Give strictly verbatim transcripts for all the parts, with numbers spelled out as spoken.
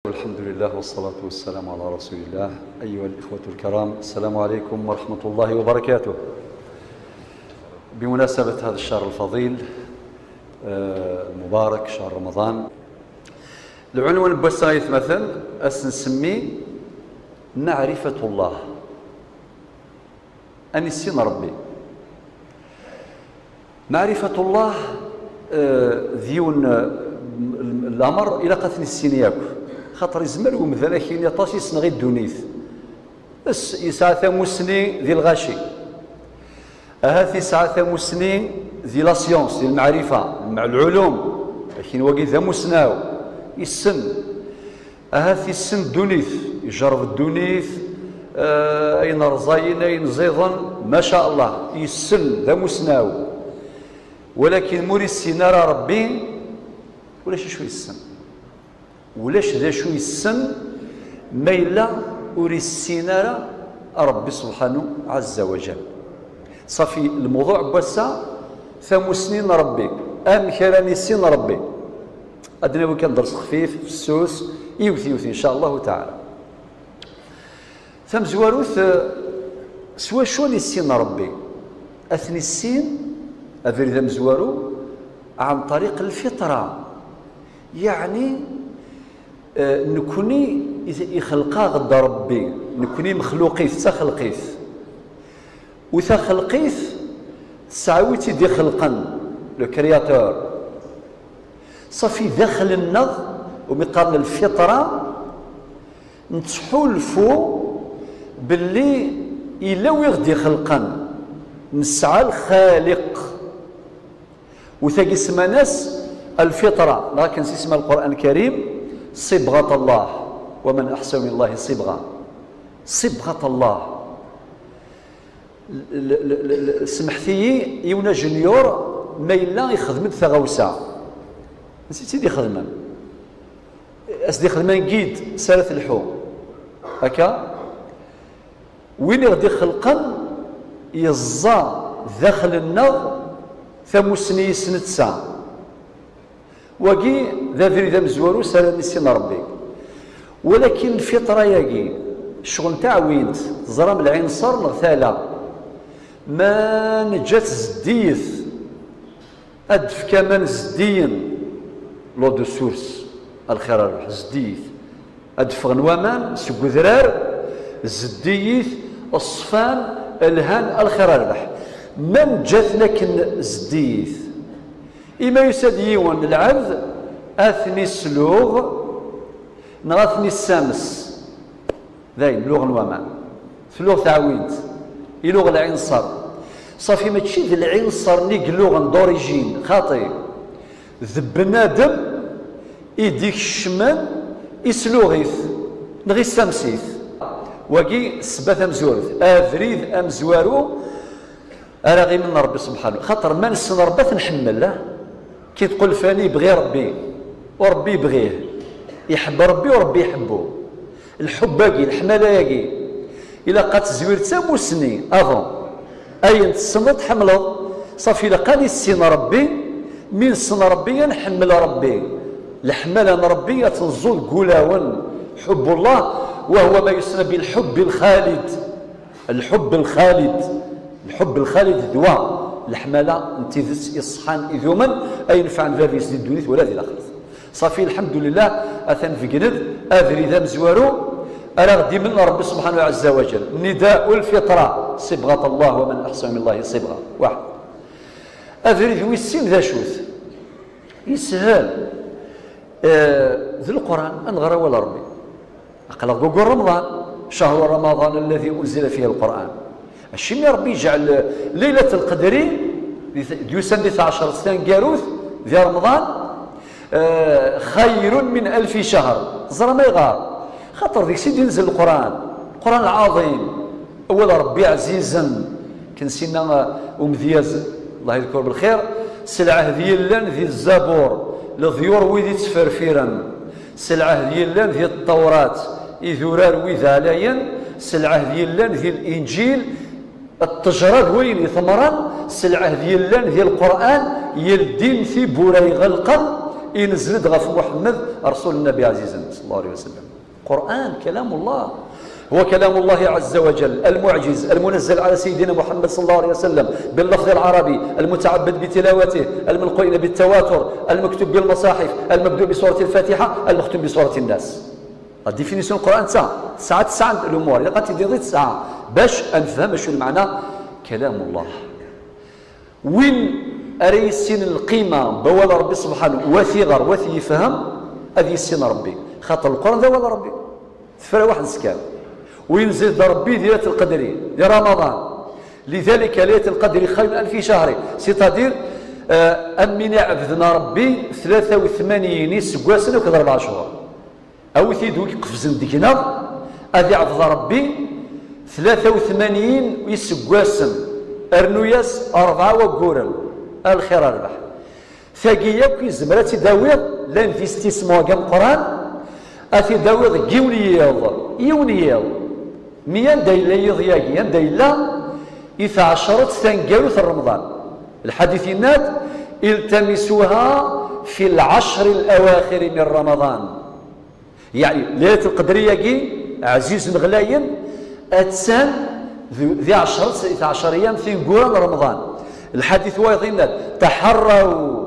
والحمد لله والصلاة والسلام على رسول الله. أيها الإخوة الكرام، السلام عليكم ورحمة الله وبركاته. بمناسبة هذا الشهر الفضيل المبارك شهر رمضان، العنوان بوسايث مثلا أسنسمي معرفة الله، أني السين ربي. معرفة الله ذيون الأمر إلى قتل السين خاطر يزمر ومثلا كاين يطاش يسنغي الدونيث بس يسعى ثموسني ذي الغاشي، هاث يسعى ثموسني ذي لا سيونس ذي المعرفة مع العلوم، كاين واقي ثموسناو يسن، هاث يسن الدونيث يجرب الدونيث آه أين رزاين أين زيضا ما شاء الله يسن ثموسناو، ولكن موري السينارة ربي ولاش شو يسن ولاش ذا شو يسن ميلا وري السينارة ربي سبحانه عز وجل. صافي الموضوع بوسا ثمو سنين ربي ام كراني سين ربي ادنا وي كان درس خفيف في السوس يوثي يوثي ان شاء الله تعالى. ثم زواروث سوا شوني السين ربي اثني السين افري ذا مزوارو عن طريق الفطره، يعني آه نكوني يخلقا غدا ربي نكوني مخلوقيث تا خلقيث وتا خلقيث سعويتي دي خلقا لو كرياتور. صافي داخل النظ ومقارن الفطره نتحولفو باللي الا ويغدي خلقا نسعى الخالق وثاقي اسمها ناس الفطره، لكن اسمها القران الكريم صبغه الله، ومن احسن من الله صبغه. صبغه الله سمحتي يونا جونيور مايلا يخدم ثغوسه نسيتي دي خدمه اسدي خدمه نقيد سالت الحو هكا وين غادي خلقا يزا داخل النظ ثموسني سنتسا وكي ذا ذري ذا مزوارو سالني سين ربي، ولكن الفطره ياكي الشغل تاع وينت زرام العين صار نغثاله ما نجات زديث ادف كمان زدين لو دو سورس الخير الربح زديث ادف غنوامان سكو ذرار زديث الصفان الهان الخير الربح من جات لكن زديث إما يساد يوان العبد أثني السلوغ نغاثني السامس ذاين لغ الومان سلوغ تعويد يلوغ العنصر صافي ما تشي ذي العنصر نيك لغن دوريجين خاطي ذ بنادم يديك الشمال يسلوغيث نغي السامسيث وكي سبات أمزورث أفريد أمزوارو أراغي من ربي سبحانه خاطر ما نسن ربي تنحمل له كي تقول فاني بغي ربي وربي بغيه يحب ربي وربي يحبه الحب باقي الحماله ياقي الا قات زوير تسامو سنين اظن اي تسنط حمله صافي الا قال السين ربي من سن ربي نحمل ربي الحماله ربي تنزل قولاون حب الله وهو ما يسمى بالحب الخالد. الحب الخالد الحب الخالد دواء الحماله انت يصحان اذوما اي ينفع فافيس دي الدنيا ولا دي الاخره. صافي الحمد لله اثن في جند اذري ذا مزوارو انا غدي من ربي سبحانه عز وجل نداء الفطره صبغه الله ومن احسن من الله صبغه. واحد اذري ذوي السين ذا شوث يسهل آه ذي القران انغرى ولا ربي اقل قول رمضان شهر رمضان الذي انزل فيه القران الشمي ربي يجعل ليلة القدر ديوسان اثنا عشر سنة قاروث ذي رمضان آه خير من ألف شهر زرا ما يغار خاطر ذيك سيدي ينزل القرآن القرآن العظيم أول ربي عزيزا كنسينا ومذياز الله يذكر بالخير سلعة ديالان ذي الزبور لضيور ويدي تفرفيرا سلعة ديالان ذي التوراة إذورار وذالايا سلعة ديالان ذي الإنجيل التجرد وين ثمرا سلعه ديال ديال القران يلدين في بوراي غلقا ينزل غف محمد رسول النبي عزيزا صلى الله عليه وسلم. القرآن كلام الله، هو كلام الله عز وجل المعجز المنزل على سيدنا محمد صلى الله عليه وسلم باللفظ العربي المتعبد بتلاوته المنقول بالتواتر المكتوب بالمصاحف المبدوء بسورة الفاتحة المختوم بسورة الناس. الديفينيسيون القرآن تسعة تسعة تسعة الأمور إذا قلت دي تسعة باش نفهم شو المعنى كلام الله. وين أريسين القيمة بوال ربي سبحانه وثيغر وثي يفهم هذه السين ربي خاطر القرآن ذا ولا ربي ثفرة واحد سكان وينزل ربي ليلة القدر لرمضان. لذلك ليلة القدر خير من ألف شهر سيتادير أمنا عبدنا ربي ثلاثة وثمانين سكواسن وكذا أربع شهور أو ثيدو يقفزن ديكنا أذي عبد ربي ثلاثة وثمانين يسكواسن أرنوياس أربعة وقورل الخير ربح ثاقية كي زمرات داويض لانفستيسمون كام قرآن أثي داويض يونيض يونيض ميان دايلا يضياقيا دايلا إذا عشرت ثنقاروث رمضان الحديثينات التمسوها في العشر الأواخر من رمضان. يعني ليلة القدرية كي عزيز غلاين أتسان ذي عشرة إذا عشر أيام ثنقورا رمضان. الحديث وايضين تحروا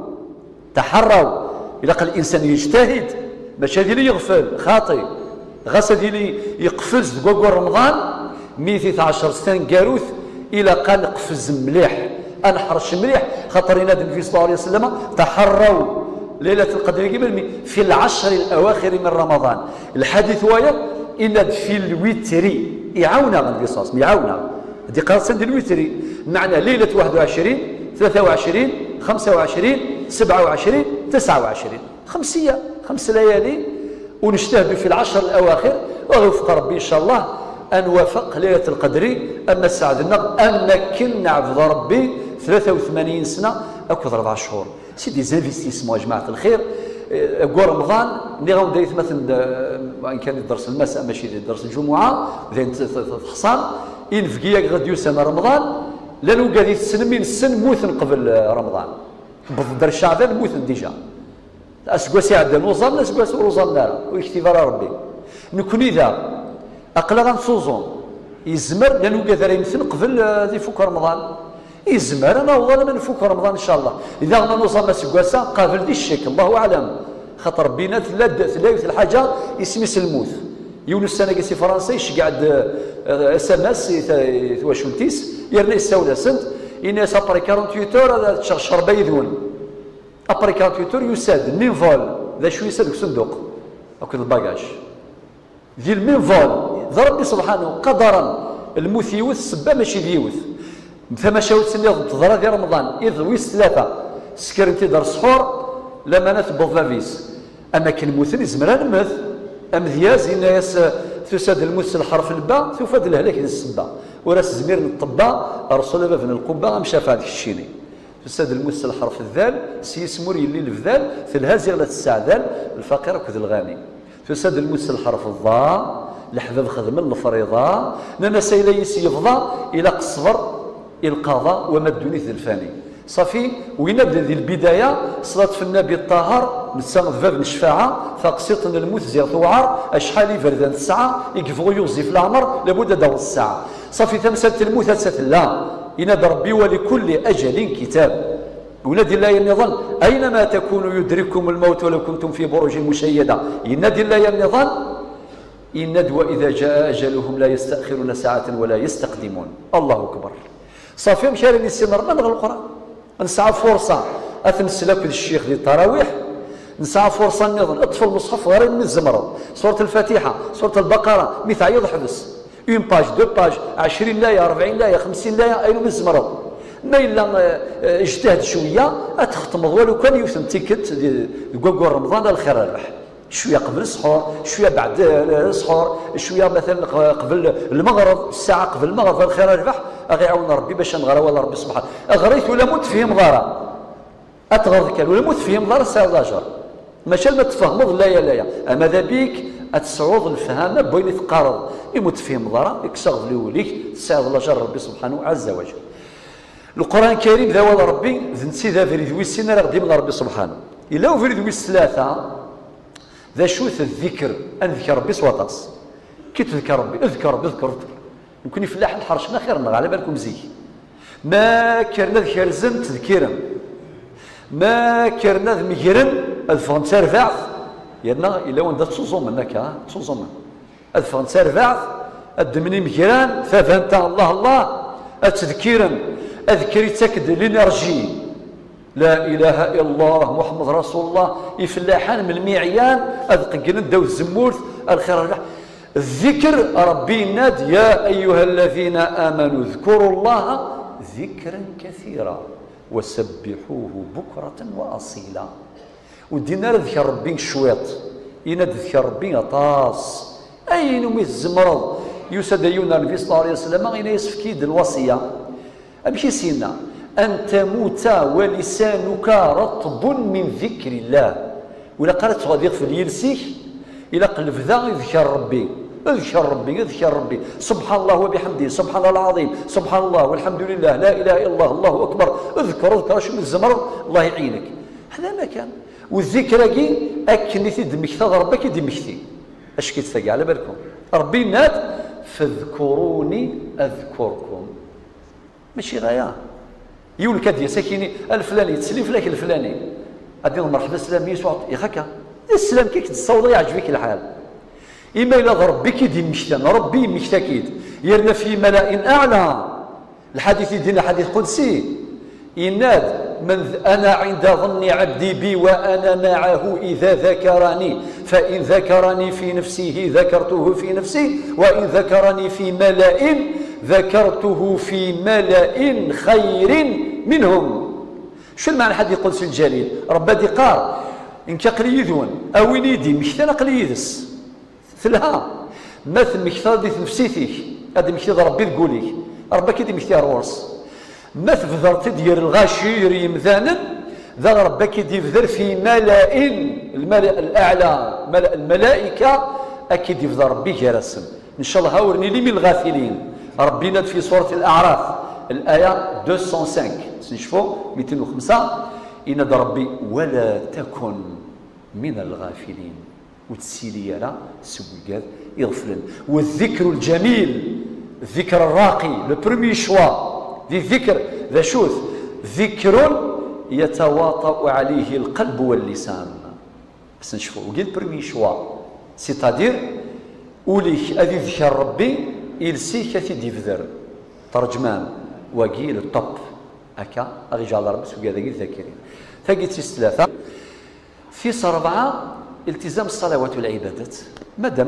تحروا إذا قال الإنسان يجتهد باش هذه اللي يغفل خاطئ غاس هذه اللي يقفز تقوى رمضان مئة عشر سنة كاروث إلى قال قفز مليح أنحرش مليح خاطر ينادي النبي صلى الله عليه وسلم تحروا ليلة القدر في العشر الأواخر من رمضان. الحديث وايض إن في الوتري يعاونا النبي صلى الله عليه وسلم يعاونا هذه قراصة الوتري معنى ليلة واحد وعشرين ثلاثة وعشرين خمسة وعشرين سبعة وعشرين تسعة وعشرين خمسية خمس ليالي ونجتهد في العشر الأواخر وغفق ربي إن شاء الله أن وفق ليلة القدر أما سعدنا أن كن نعبد ربي ثلاثة وثمانين سنة أكثر أربع شهور. سي دي زانفيستيسمون يا جماعة الخير. قول رمضان اللي غاو دايت مثلا وان كان درس المساء ماشي درس الجمعة زين الحصان ينفقيا غادي سنة رمضان لانو قاعد يتسلمين السن موثن قبل رمضان بدر شعبان موثن ديجا اسكواسي عندنا نوصل اسكواسي وصلنا ويكتب على ربي نكون اذا اقلا غنصوزون يزمر لانو قادر يمثل قبل ذي فوق رمضان يزمر انا والله ما نفوق رمضان ان شاء الله اذا غنا نوصل اسكواسا قابل دي الشك الله اعلم خاطر بينات ثلاث الحاجه اسمي سلموث يونس سنه قاسي فرنسي قاعد اس ام اس تواشولتيس يرني السوله سنت الناس ابري ثمانية وأربعين اور شربه يذون ابري ثمانية وأربعين يساد مين فول ذا شو يساد صندوق هاك الباجاج ذي المين فول ضربي سبحانه قدرا الموت يوث السبه ماشي ديوث فما شاوت سني تضرا ديال رمضان اذ ويس ثلاثه سكرنتي دار السحور لما نثبط لافيس اما كان موثن يزمران مث امذياز الناس تساد الموس الحرف الباء تفاد الهلاك السبه وراس زمير الطباء رسول الله بن القبه مشى في هذاك الشيني تساد الموس الحرف الذال سيسمور يلي الفذال في الهازي غلا السعدال الفقير وكذا الغني تساد الموس الحرف الضاء الحباب خدم الفريضه لنا سيلا يسيفضى الى قصبر القضاء وما الدنيا ذي الفاني صافي وينبدا ذي البدايه صلاه في النبي الطاهر نتسامى باب الشفاعه فقسيط الموت زير ثوعر اشحال يفردان الساعه يكفغ يوزي في العمر لابد دور الساعه صافي ثمسات الموت ثلاثه لا ينادى ربي ولكل اجل كتاب ونادي الله النظام اينما تكونوا يدرككم الموت ولو كنتم في بروج مشيده ينادي الله النظام يناد واذا جاء اجلهم لا يستاخرون ساعه ولا يستقدمون الله اكبر صافي مشاري نستمر من القرآن نسعى فرصة أتمسلك الشيخ ذي التراويح نسعى فرصة نظن اطفي المصحف غير من الزمرة سورة الفاتحة سورة البقرة مثل يضحبس اون باج دو باج عشرين لاية أربعين لاية خمسين لاية أين من الزمرة ما إلا اجتهد شوية أتختم ولو كان يوثن تيكت قوقور رمضان الخير الربح شويه قبل السحور شويه بعد السحور شويه مثلا قبل المغرب الساعه قبل المغرب الخير الربح اغي يعاون ربي باش نغرى ولا ربي سبحانه اغريت ولا موت فيه مغاره اتغرض كان ولا موت فيه مغاره ساعه الاجر ماشي ما تفهمض لا يا لا يا اما ذا بيك اتسعود الفهامه بين يتقارض يموت فيه مغاره يكسغ لوليك ساعه الاجر ربي سبحانه عز وجل القران الكريم ذا ولا ربي ذنسي ذا فريد ويسين راه غدي من ربي سبحانه إلا وفريد ويس ثلاثة ذا شوث الذكر أنذكر ربي سواطاس كي تذكر ربي اذكر ربي اذكر ربي يمكن يفلاح الحرشنا خير على بالكم زي ما كرنا ذكر زم تذكيرا ما كرنا ذمجرن الفون سيرفعث يرنا إلا وان دا تصوزوم منك ها تصوزوم الفون سيرفعث الدمني مجران ففهمت الله الله التذكيرا أذكري تكد الانرجي لا إله إلا الله محمد رسول الله يفلاحان من المعيان أذققنا داو الزمورث الخير الذكر ربي ناد يا أيها الذين آمنوا اذكروا الله ذكرا كثيرا وسبحوه بكرة وأصيلا ودينا ذكر ربي شويط يناد ذكر ربي طاس أي نمي الزمرض يسد يونا النبي صلى الله عليه وسلم غير يسفكيد الوصية أمشي سينا أن تموت ولسانك رطب من ذكر الله ولا قالت غادي في اليرسيك إلى قلب ذا يذكر ربي اذكر ربي اذكر ربي سبحان الله وبحمده سبحان الله العظيم سبحان الله والحمد لله لا إله إلا الله الله أكبر اذكر اذكر شو من الزمر الله يعينك هذا ما كان والذكر كي أكنتي دمكتي ربك دمكتي اش كيتفاقى على بالكم ربي ناد فاذكروني أذكركم ماشي غاية يقول كدي ساكيني الفلاني تسلي فلاك الفلاني غادي مرحبا السلام يسوع يا خاكا السلام كيك تصوض يعجبك الحال إما إلا ربي كيدي مشتان ربي مشتاكيد يرنا في ملأ أعلى الحديث يدينا حديث قدسي يناد من أنا عند ظن عبدي بي وأنا معه إذا ذكرني فإن ذكرني في نفسه ذكرته في نفسي وإن ذكرني في ملأ ذكرته في ملأ خير منهم شو المعنى الحديث القدسي الجليل ربي دي قال إن كقليدون أو يدي مشتنا قليدس ثلها مثل مكثر دي نفسيتك هذا مكثر ربي تقولي ربي كيدي مكثر ورس مثل فذرت ديال الغاشير يمذانا ذا ربي كيدي فذر في ملأ الملأ الأعلى ملأ الملائكة أكيد يفذر ربي جرسم إن شاء الله هاورني لي من الغافلين ربنا في سورة الأعراف الآية مئتين وخمسة نشوفوا مئتين وخمسة إن ربي ولا تكن من الغافلين وتسيلي لا سويقات يغفلن والذكر الجميل الذكر الراقي لو برومي شوا ذي الذكر ذا شوث ذكر يتواطأ عليه القلب واللسان بس نشوفوا وقيل برومي شوا سيتادير أوليك أذي ذكر ربي إلسي كثي ديفذر ترجمان وقيل الطب أكا أغيجال ربي سويقات ذاكرين ثقيت ثلاثة في صربعة التزام الصلوات والعبادات ما دام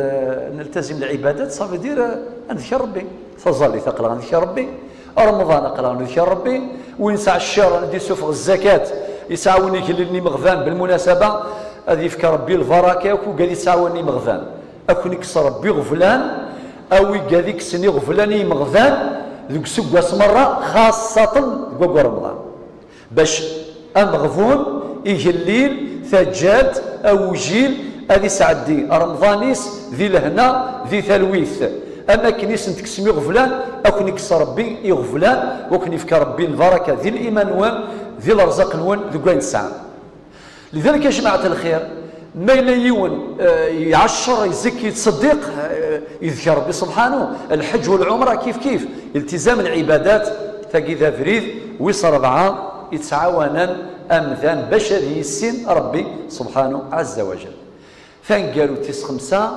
نلتزم العبادات صافي دير نذكر ربي فظلي ثقل غنذكر ربي رمضان اقرا غنذكر ربي وين ساعة الشهر ندير سفغ الزكاة يساوني كلني مغفان بالمناسبة هذه يفكر ربي البركة وقال يساوني مغفان أكون يكسر ربي غفلان أو قال يكسني غفلاني مغفان ذوك سكواس مرة خاصة قوق رمضان باش أمغفون يجي الليل ثجاد أو جيل هذه سعدي رمضانيس ذي لهنا ذي ثلويث أما كنيس نتكسمي غفلان أو كنكس ربي يغفلان وكنفك ربي البركة ذي الإيمان وان ذي الرزق نوان ذي قوين الساعة لذلك يا جماعة الخير ما إلا يون يعشر يزكي يتصدق يذكر ربي سبحانه الحج والعمرة كيف كيف التزام العبادات تاقي ذا فريد ويصر ربعة يتعاونا أمذان بشري السن ربي سبحانه عز وجل فان قالوا تيس خمسة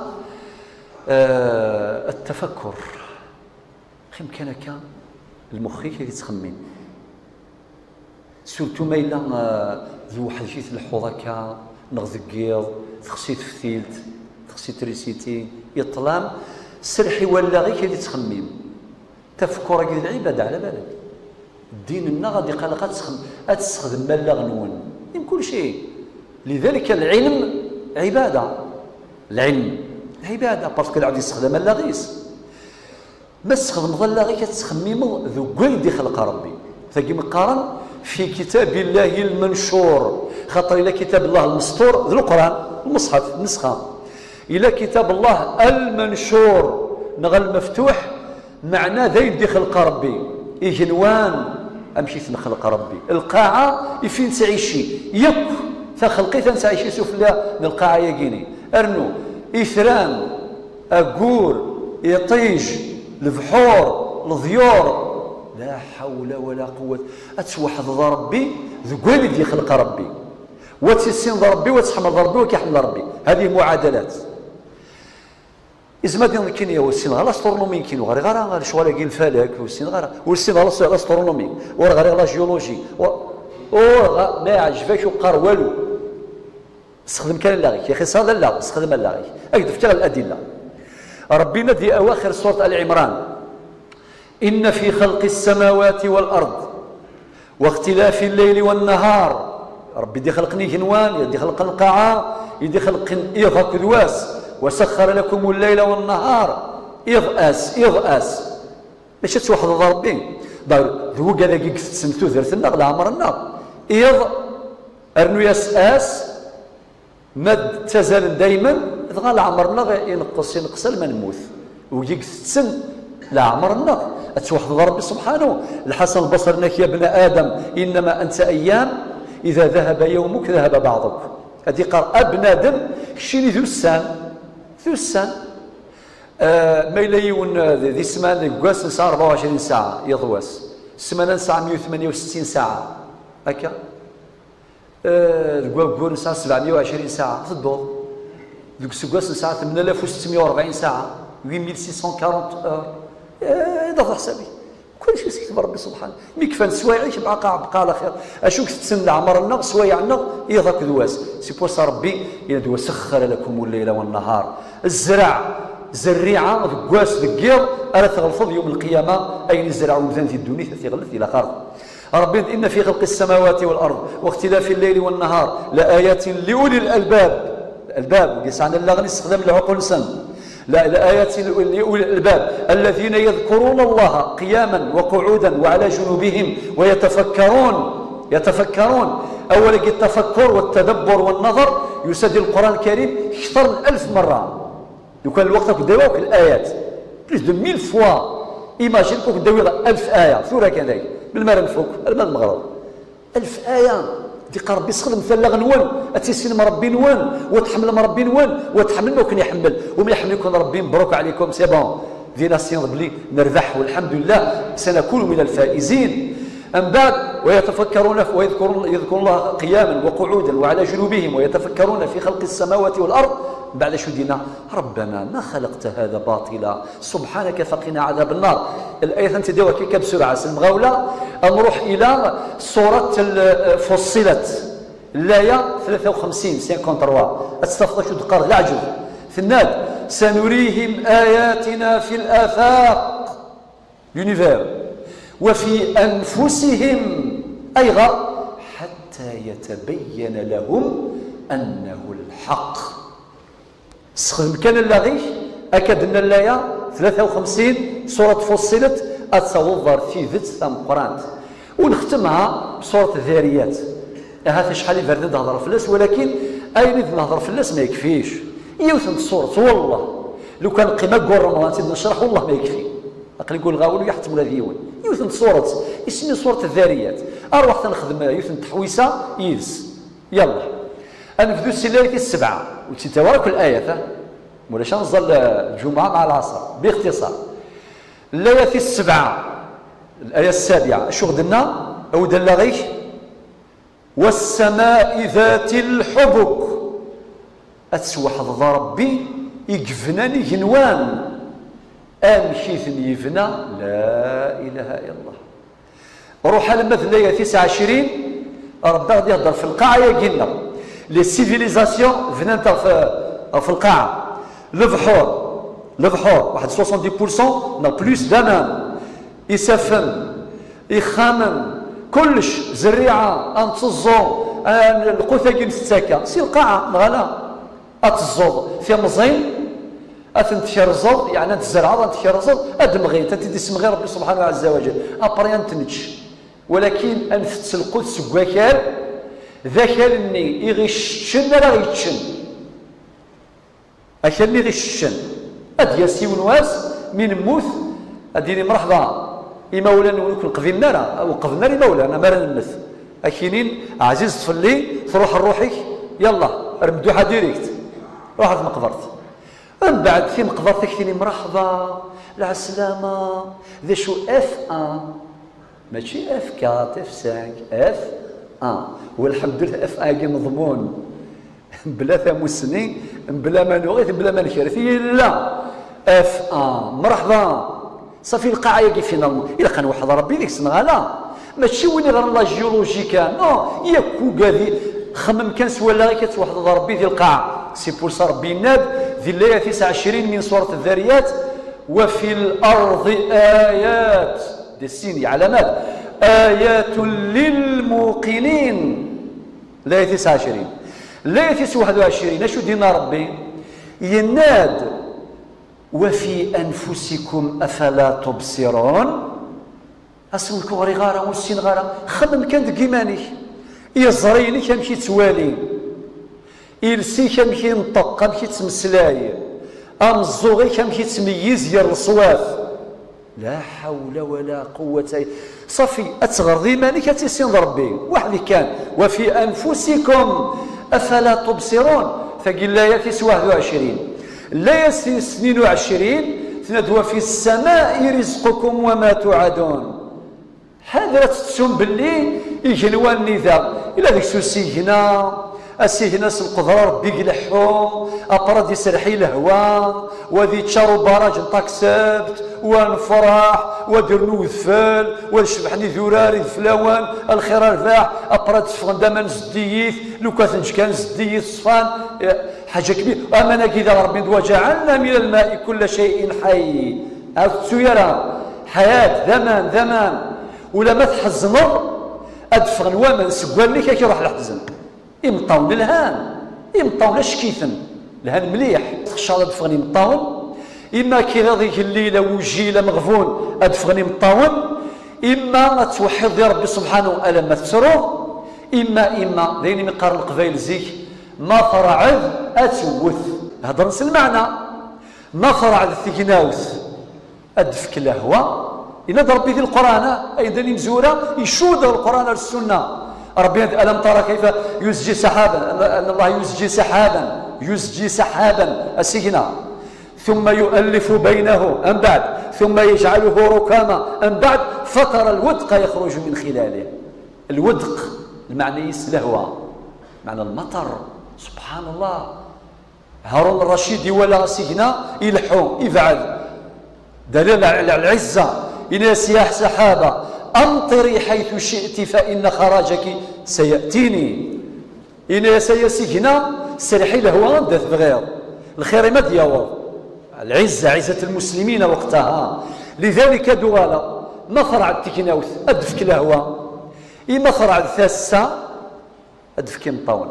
آه التفكر خيم كان كان المخي كي تخمين سورتو ما إلا ذو واحد جيت الحوضكا نغذكيض تخسيت فتيلت تخسيت ريسيتي يطلام سرحي ولا غير كي تخمين تفكر كي العبادة على بالك الدين لنا غادي قال غتستخدم مالا غنون من كل شيء لذلك العلم عباده العلم عباده باسكو غادي يستخدم مالا غيس ما تستخدم ظل غير كتخمم ذو قيد خلق ربي ثقي مقارن في كتاب الله المنشور خاطر الى كتاب الله المسطور ذو القران المصحف النسخه الى كتاب الله المنشور نغل مفتوح معناه ذا يدي خلق ربي إجنوان أمشي نخلق ربي القاعة فين تعيشي يك تخلقي تنسعيش يسوف لا نلقى يقيني ارنو اثران اقور يطيج البحور الضيور لا حول ولا قوه اتوحد ربي ذقولي دي خلق ربي وتسين ربي وتحمل ربي وكيحمل ربي هذه معادلات إذا ما دير كاين هو السين غير لاسترونومي كاين غير غير شغل كاين الفلك والسين غير والسين غير لاسترونومي ورا غير لا جيولوجي ورا ما يعجبكش وقار والو استخدم كان لاغيك يا اخي صاد لا استخدم لاغيك اكد فتح الادله ربنا في اواخر سوره ال عمران ان في خلق السماوات والارض واختلاف الليل والنهار ربي يدي خلقني جنوان يدي خلق القاعه يدي خلق إيضا كدواس وسخر لكم الليل والنهار إضآس إضآس باش توحد ربي دار ذو كذا كي تسمتو درت النار عمر النار إض أرنو يسأس مد تزال دائما إذا العمرنا ينقص ينقص ما نموت ويك تسن لا عمرنا توحد ربي سبحانه الحسن البصري انك يا ابن ادم انما انت ايام اذا ذهب يومك ذهب بعضك هذه قال ابن ادم شيني ذو السان ذو السان آه ما يليون ذي السمان كواس نساء أربعة وعشرين ساعه يضواس السمانه نساء مئة وثمانية وستين ساعه هكا الكواكور نساء سبعمئة وعشرين ساعه في الدور ذوك السكواس نساء ثمانية آلاف وستمئة وأربعين ساعه ثمانية آلاف وستمئة وأربعين هذا حسابي كل شيء سيكتب ربي سبحانه مي كفان سوايعيش بقى بقى على خير اشوك تتسنى عمر النغ سوايع النغ يضاك دواس سي بوصا ربي يدوا سخر لكم الليل والنهار الزرع زريعه ذكواس ذكير الا تغلفظ يوم القيامه اين الزرع ومثان في الدنيا تغلف الى خرط ربي ان في خلق السماوات والارض واختلاف الليل والنهار لايات لاولي الالباب الالباب يسعنا اللغه استخدام العقول سن لا لآيات لأولي الألباب الذين يذكرون الله قياما وقعودا وعلى جنوبهم ويتفكرون يتفكرون أولا التفكر والتدبر والنظر يسجل القرآن الكريم أكثر من ألف مرة لو كان الوقت كداوك الآيات بليس دو ميل فوا إيماجين كوك داوي ألف آية ثورة كذلك بالمال الفوق المال المغرب ألف آية ديك ربي يسخدم مثلا غنوان اتيسين مربي نوان وتحمل مربي نوان وتحمل ما كان يحمل ومن يحمل يكون ربي مبروك عليكم سي بون دينا سينض بلي نربح والحمد لله سنكون من الفائزين أم بعد ويتفكرون ويذكرون يذكرون الله قياما وقعودا وعلى جنوبهم ويتفكرون في خلق السماوات والأرض بعد شو دينا ربنا ما خلقت هذا باطلا سبحانك فقنا عذاب النار الآية أنت ديوها كيكا بسرعة سنغاولة نروح إلى سورة فصلت الآية ثلاثة وخمسين ثلاثة استفضل شو دقار العجب ثناد سنريهم آياتنا في الآفاق يونيفير وفي أنفسهم أي غير حتى يتبين لهم أنه الحق استخدم كان اللاغي أكد أن الآية ثلاثة وخمسين سورة فصلت أتصور في ذات ثم قرانت ونختمها بسورة الذاريات هذا شحال يبرد نهضر فلاس ولكن أين نهضر فلاس ما يكفيش يوثن الصورة والله لو كان قيمة قول رمضان تبدا نشرح والله ما يكفي أقل يقول غاول يحتم ولا ديون يوثن صورة اسمي صورة الذاريات أروح تنخدم يوثن تحويسة يلس يلا أنفذوا السلاية السبعة وتتوارك الآية ولاش نظل الجمعة مع العصر باختصار الآية السبعة الآية السابعة شو غدنا أو دلاغيش والسماء ذات الحبك أتسوح ربي يقفناني جنوان أمشي يفنى لا إله إلا الله روح على مثل الآية تسعة وعشرين ربي غادي يهضر في القاعة يقلنا لي سيفيليزاسيون فنانتا في في القاعة البحور البحور واحد سبعين بالمئة نا بلوس دمان يسفن يخامن كلش زريعة انتزو القثاقين ستاكا سي القاعة مغالا اتزوض في مزين اتنتشرزض يعني تزرع تنتشرزض ادمغي تتدي سمغي ربي سبحانه عز وجل ابريان تنتش ولكن انفتس القدس كواكال ذاك اللي يغشن لا يتشن اش اللي يغشن اد ياسي ونواس من موت اديني مرحبا يمولانا ونكون قفلنا وقفنا لي مولانا ما نمث اكينين عزيز طفلي تروح لروحك يلا رمدوها ديريكت روح مقبرت. من بعد في مقبرتك ثاني مرحبا على السلامة ذا شو اف ان ماشي اف أربعة اف خمسة اف ان والحمد لله اف ان مضمون بلا ثموسني بلا ما نغيث بلا ما نكرثي لا اف ان مرحبا صافي القاعه يجي فينا الا كان واحد ربي ديك السنه لا ماشي وين غير لا جيولوجي كان نو ياكو كادي خمم كان سوالا غير كتوحد ربي ديال القاعه سي بور سا ربي يناد ذي الايه تسعة وعشرين من سوره الذاريات وفي الارض ايات دي السين علامات ايات للموقنين الايه تسعة وعشرين الايه تسعة واحد وعشرين اشو دينا ربي يناد وفي انفسكم افلا تبصرون اسولكم غير غاره والسين غاره خدم كان كيماني يزريني كيمشي توالي يلسي كيمشي ينطق كيمشي تمسلاي امزوغي كيمشي تميز يا الصواف لا حول ولا قوه صافي اتغرضي ماني كتسين ربي واحد كان وفي انفسكم افلا تبصرون فقال لا تسعة واحد وعشرين لا اثنين وعشرين تنادوا في السماء رزقكم وما توعدون هذا تتسم باللي يجنوا النذا الى ديك السيهنا السيهنا القدره ربي يلحهم ابرد يسرحي الهواء وذي تشارو براج نطاك سبت ونفرح ودير نوذفال ونشبحني ذراري فلاوان الخير الفاح ابرد تفغن داما زديث لو كان كان زديث صفان حاجه كبيره امانه كذا ربي وجعلنا من الماء كل شيء حي او تسيرا حياه زمان زمان ولا ما تحزنر ادفغ الوامن سكوان لك كيروح الحزن يمطاون الهان يمطاون شكيثن الهان مليح تخشى ادفغني مطاون اما كي هذيك الليله وجيله مغفون ادفغني مطاون اما توحد يا ربي سبحانه الا ما تسرو اما اما ذيني من قرن القبائل زيك ما فرعذ اتوث هضر نفس المعنى ما فرعذ ثقناوث ادفك الهوى إن ربي في القرآن أيضا مزورة يشود القرآن والسنة ربي ألم ترى كيف يزجي سحابا أن الله يزجي سحابا يزجي سحابا السجن ثم يؤلف بينه أم بعد ثم يجعله ركاما أم بعد فترى الودق يخرج من خلاله الودق المعنى الهوى معنى المطر سبحان الله هارون الرشيد ولا سجن يلحو يفعل دليل على العزة إلى سياح سحابة أمطري حيث شئت فإن خراجك سيأتيني إلى سيسجنا سرحي له دث بغير الخير ما دياور العزة عزة المسلمين وقتها لذلك دوالا ما فرع التكناوث أدفك الهوى إما فرع الثاسة أدفك مطاون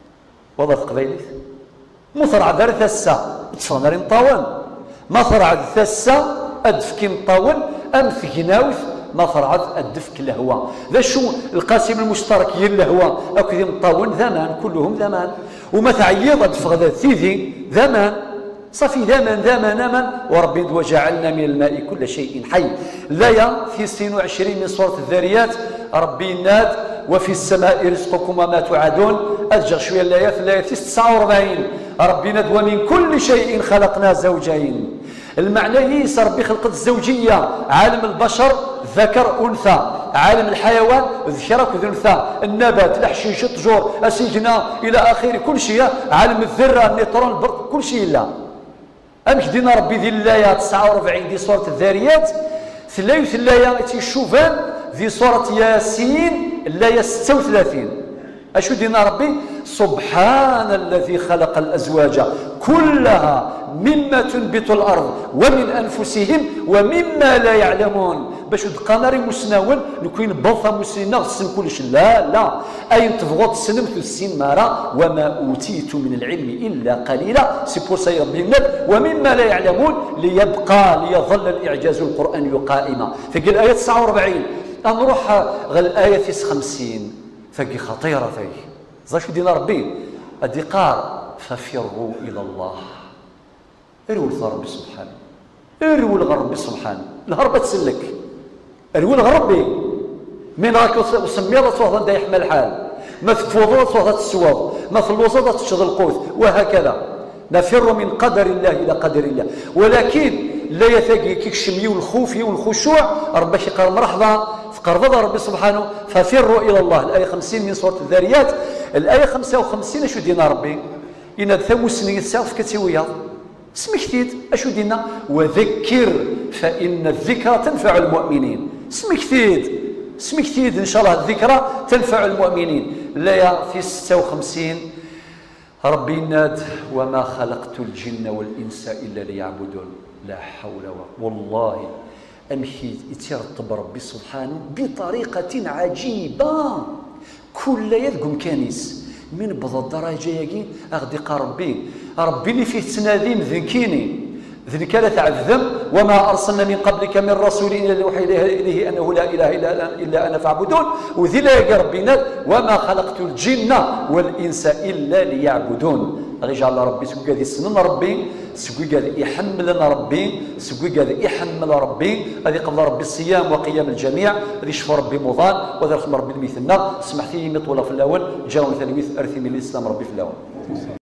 وضع قبيلث مفرع دار ثاسة تفنر مطاون ما فرع الثاسة أدفك مطاون أم ثقناوث ما فرعت الدفك الهوى ذا شو القاسم المشترك هي الهوى أكذي مطاون ذمان كلهم ذمان وما تعيض أدفغ ذا ثيذي ذمان صافي ذمان ذمان أمان وربي وجعلنا من الماء كل شيء حي لايا في ستين وعشرين من سورة الذاريات ربي ناد وفي السماء رزقكم وما توعدون أرجع شوية الآيات الآية تسعة وأربعين ربي ناد ومن كل شيء خلقنا زوجين المعنى يسر ربي خلقت الزوجية عالم البشر ذكر أنثى عالم الحيوان ذكر وأنثى النبات الحشيش الطجور السجنة إلى آخره كل شيء عالم الذرة النيوترون البرد كل شيء لا أمش دينا ربي ذي الآية تسعة وأربعين دي سورة الذاريات ثلاث الآية تشوفان ذي سورة ياسين الآية ستة وثلاثين أشو دينا ربي سبحان الذي خلق الأزواج كلها مما تنبت الأرض ومن أنفسهم ومما لا يعلمون باش دقاناري مسناون نكوين بلطة مسنين غسن كلش لا لا أين تفغط سنمت السين مارا وما أوتيت من العلم إلا قليلا سيبور سي ربي النب ومما لا يعلمون ليبقى ليظل الإعجاز القرآني قائما فقال الآية تسعة وأربعين نروح غير الآية خمسين فقي خطيرة فيه زاش دينا ربي أدقار ففروا إلى الله ارول ربي سبحانه ارول غربي سبحانه الهربة تسلك ارول غربي من راك وسمي رسول الله يحمل الحال ما تفوضوط وهذا تسواض، ما في اللوزة تشد القوت، وهكذا نفر من قدر الله إلى قدر الله. ولكن لا يثقي كيكشمي والخوف والخشوع ربي يقال مرحبا فقرض ربي سبحانه ففروا إلى الله. الآية خمسين من سورة الذاريات. الآية خمسة وخمسين أشو دينا ربي إن ثمو سنين الساف كتويا سمكتيد أشو دينا وذكر فإن الذكرى تنفع المؤمنين. سمكتيد سمكتيد إن شاء الله الذكرى تنفع المؤمنين. الآية في ستة وخمسين ربي ناد وما خلقت الجن والإنس إلا ليعبدون. لا حول ولا والله أمشي يترتب ربي سبحانه بطريقة عجيبة. كل يذكم كانيس من بضع الدرجة يجي أغدي ربي ربي اللي فيه تناديم ذنكيني ذلك لا تعذب وما أرسلنا من قبلك من رسول إلا يوحي إليه أنه لا إله إلا أنا فاعبدون. وذي لا يجي ربنا وما خلقت الجن والإنس إلا ليعبدون. رجع ربي سكوي هذه السنن ربي سكوي هذا يحملنا ربي سكوي هذا يحمل ربي هذه قبل ربي الصيام وقيام الجميع هذه شفى ربي مضان وهذا رحم ربي المثنى. سمحتي مطولة في الأول جاءوا مثلا مثل أرثي من الإسلام ربي في الأول.